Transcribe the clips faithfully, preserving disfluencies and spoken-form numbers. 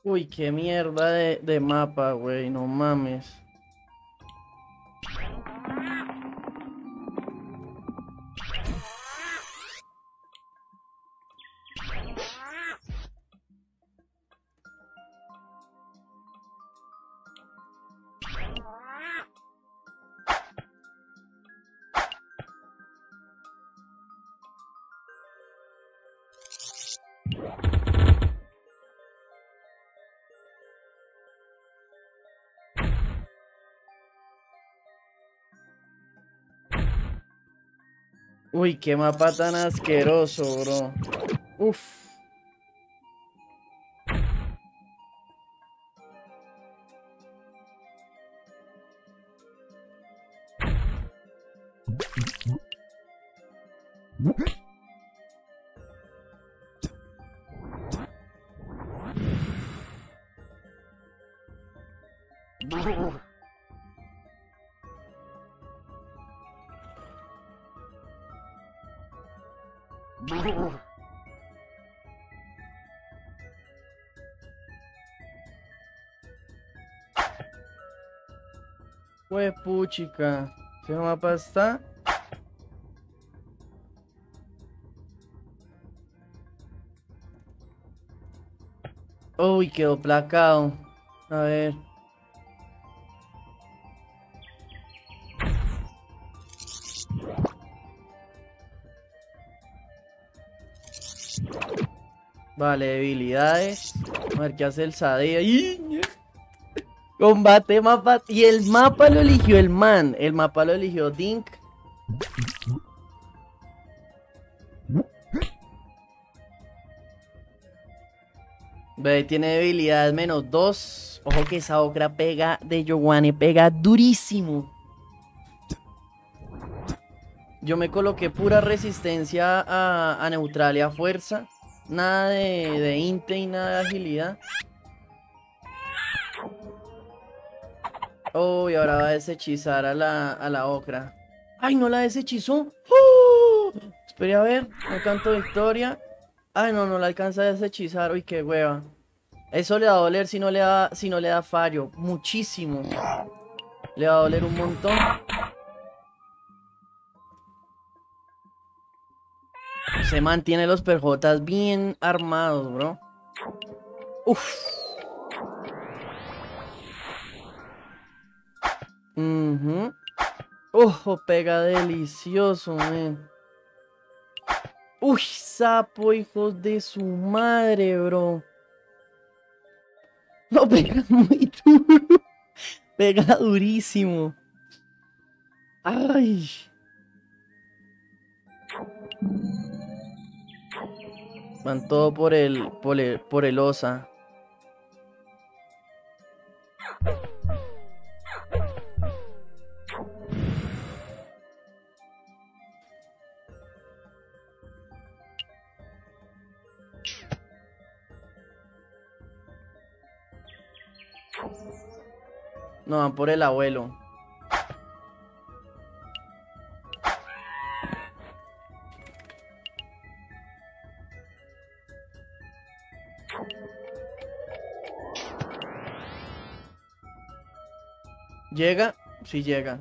Uy, qué mierda de, de mapa, güey, no mames. Uy, qué mapa tan asqueroso, bro. Uf. Fue puchica. Ese mapa está. Uy, quedó placado. A ver. Vale, debilidades. A ver qué hace el Sadie. ¡Ay! Combate mapa. Y el mapa lo eligió el man. El mapa lo eligió Dink. Ve, tiene debilidades menos dos. Ojo que esa ocra pega de Yowane, pega durísimo. Yo me coloqué pura resistencia a, a neutral y a fuerza. Nada de, de inte y nada de agilidad. Oh, y ahora va a deshechizar a la, a la ocra. ¡Ay, no la deshechizó! ¡Oh! Esperé a ver, no canto victoria. Ay, no, no la alcanza a deshechizar. Uy, qué hueva. Eso le va a doler si no le da, si no le da fallo. Muchísimo. Le va a doler un montón. Se mantiene los perjotas bien armados, bro. Uf. Uh-huh. Ojo, pega delicioso, man. Uy, sapo, hijos de su madre, bro. No, pega muy duro. Pega durísimo. Ay. Van todo por el, por el, por el osa. No, van por el abuelo. ¿Llega? Sí llega.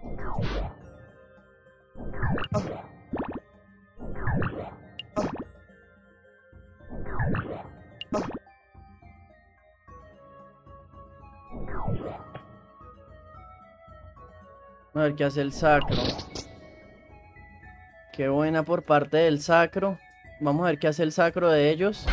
A ver qué hace el sacro. Qué buena por parte del sacro. Vamos a ver qué hace el sacro de ellos.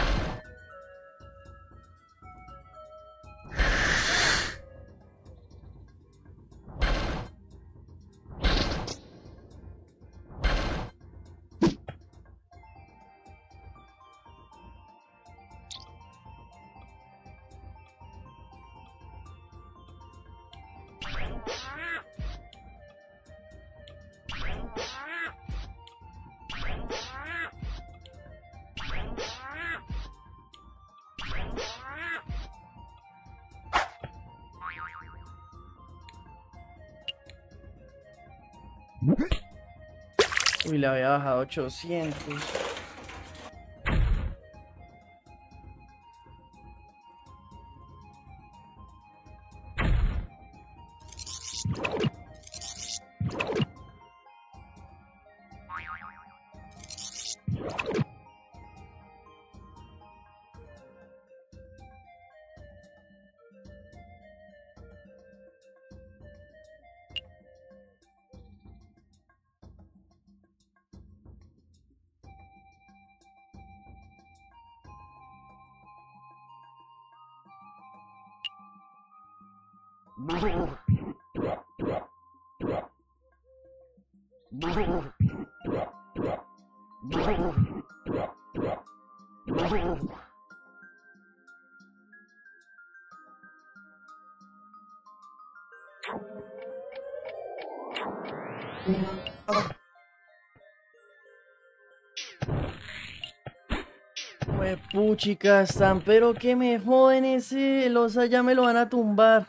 Uy, le había bajado ochocientos. Puchica, están, pero que me joden ese losa, ya me lo van a tumbar.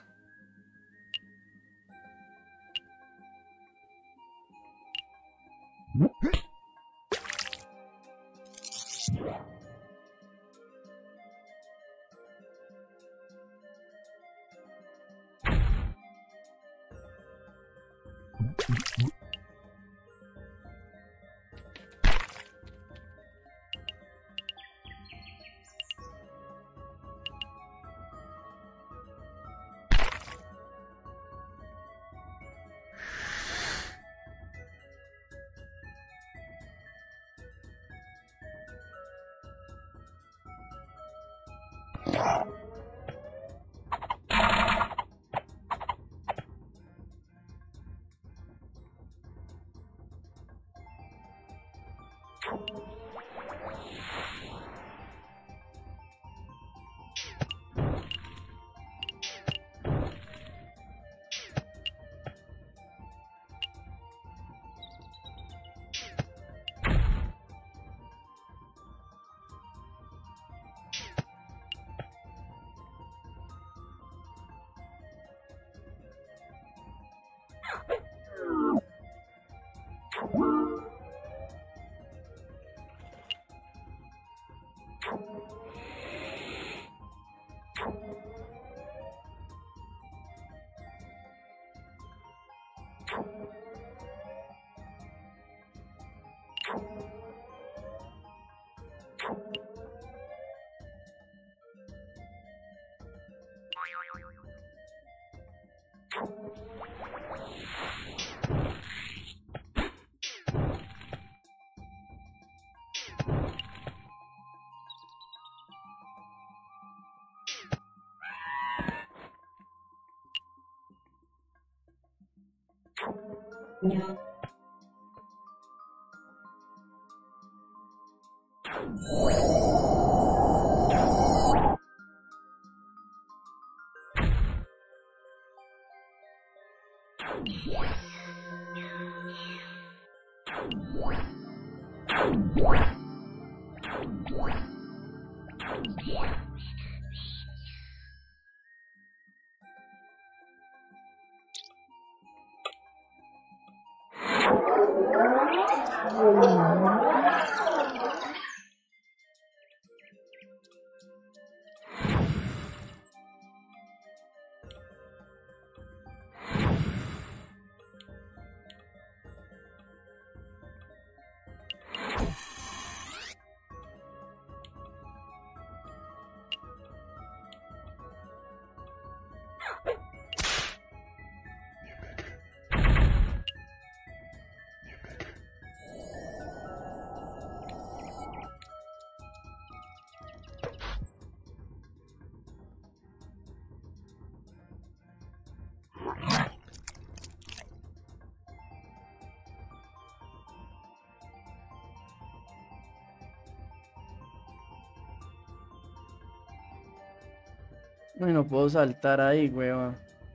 Uy, no puedo saltar ahí, weón.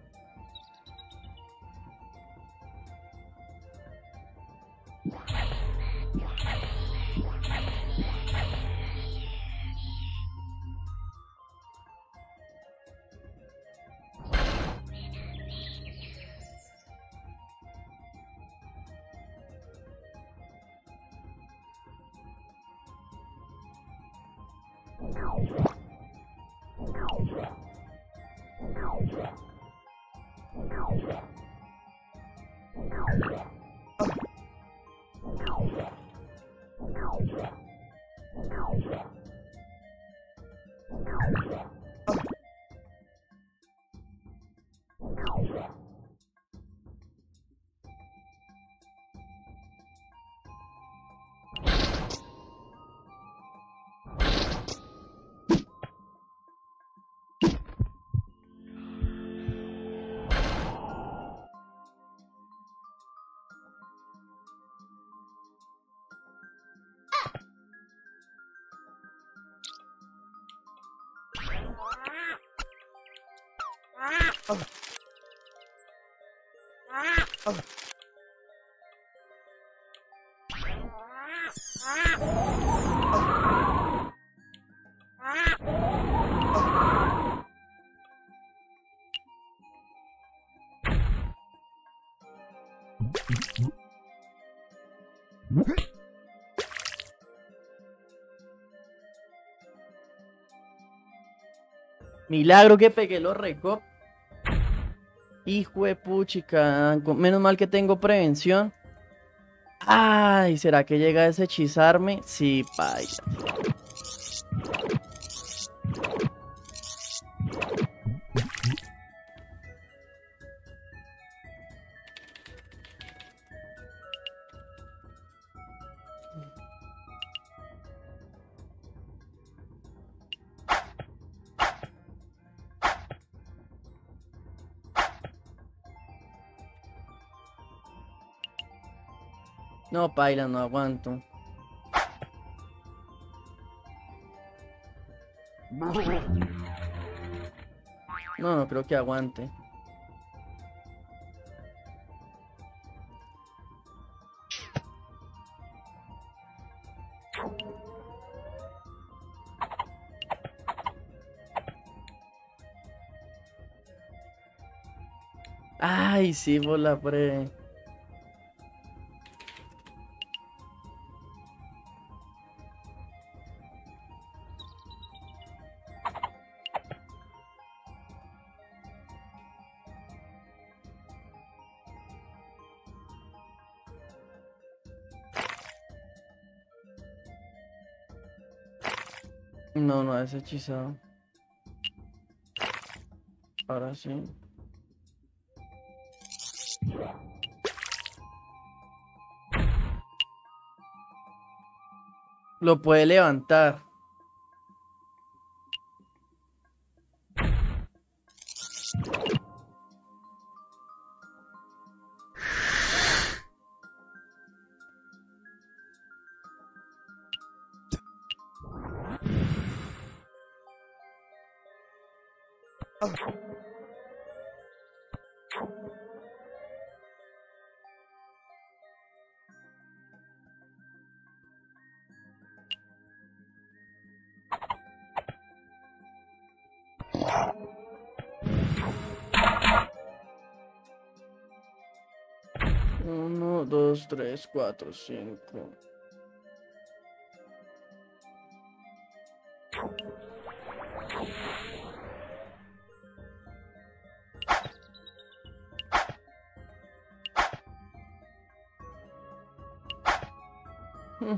Milagro que pegué los recop. Hijo de puchica. Menos mal que tengo prevención. Ay, ¿será que llega a deshechizarme? Sí, paila. No, paila, no aguanto. No, no creo que aguante. Ay, sí, por la pre. No, no es hechizado. Ahora sí. Lo puede levantar. Uno, dos, tres, cuatro, cinco. Mm.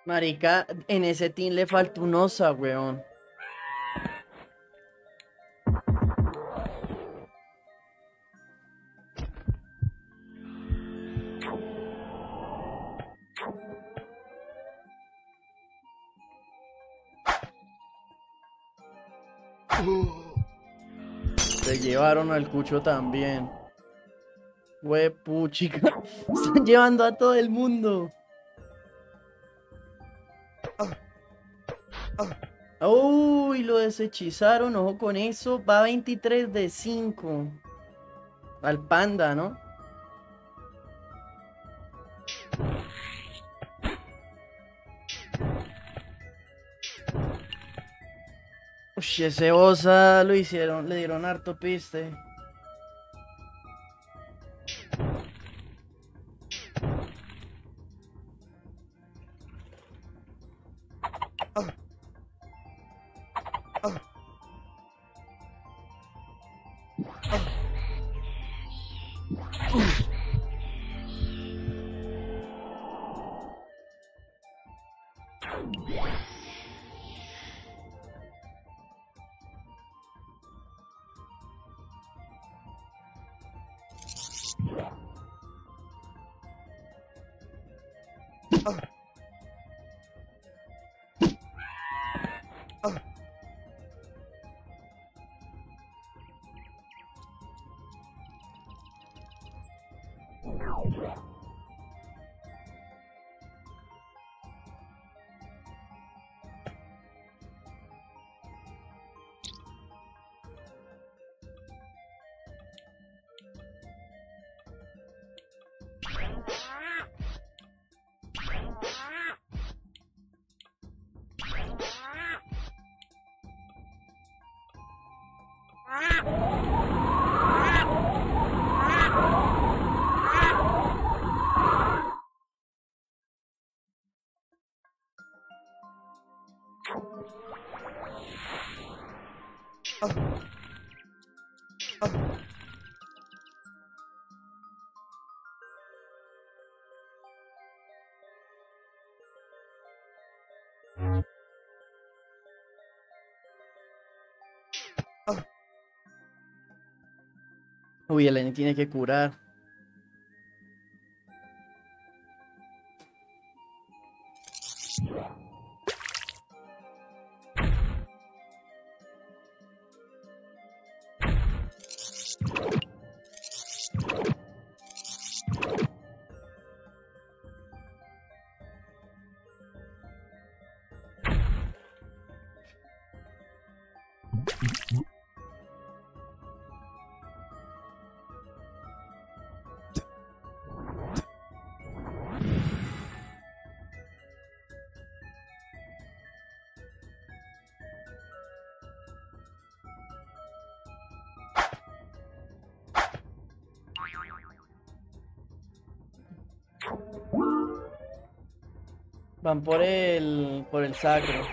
Marica, en ese team le falta un osa, weón. Se llevaron al cucho también. Huepuchica. Están llevando a todo el mundo. Uy, lo deshechizaron. Ojo con eso. Va veintitrés de cinco. Al panda, ¿no? Uy, ese osa lo hicieron. Le dieron harto piste. Uy, el N tiene que curar. Van por el, por el sacro.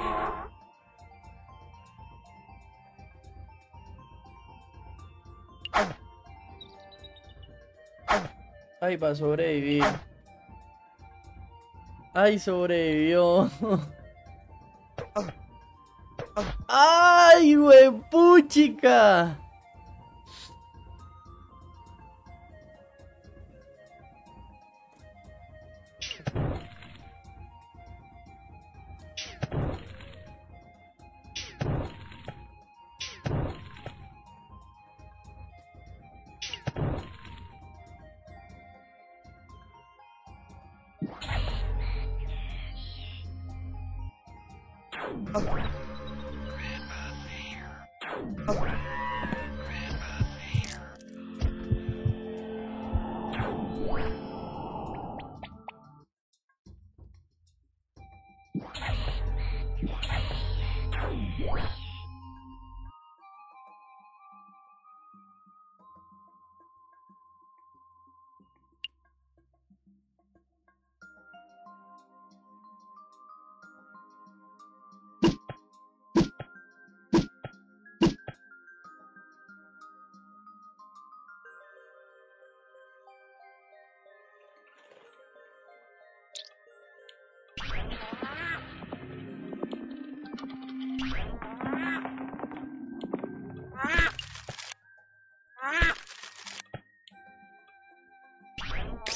Ay, va a sobrevivir. Ay, sobrevivió. Ay, huepuchica.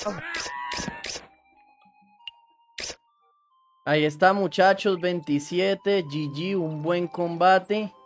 Ahí está, muchachos, veintisiete, G G, un buen combate.